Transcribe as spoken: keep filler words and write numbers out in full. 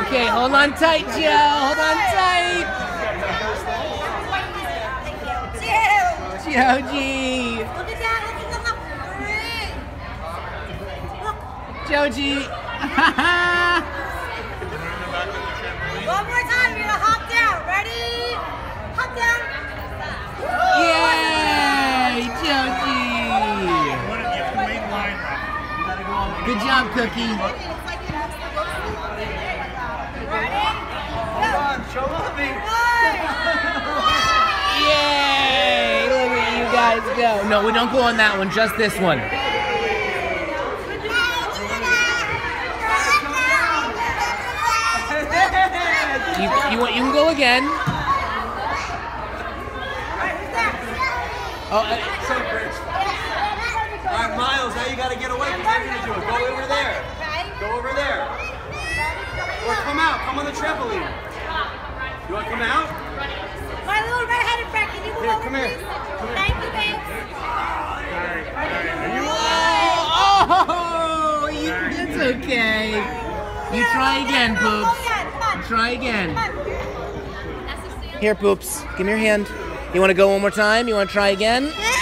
Okay, hold on tight, Joe. Hold on tight. Joji. Look at that. Look at the look. Joji. One more time. You're gonna hop down. Ready? Hop down. Yay, Joji. Good job, Cookie. Yay! Look at you guys go. No, we don't go on that one, just this one. You, you, want, you can go again. Oh, uh, So graceful. All right, Miles, now you got to get away because they're going to do it. Go over there. Go over there. Or come out. Come on the trampoline. You want to come out? My little red-headed friend, can you move Here, over, come here. please? Come here. Thank you, babe. oh, you, it's okay. You try again, Poops. Try again. Here, Poops. Give me your hand. You want to go one more time? You want to try again?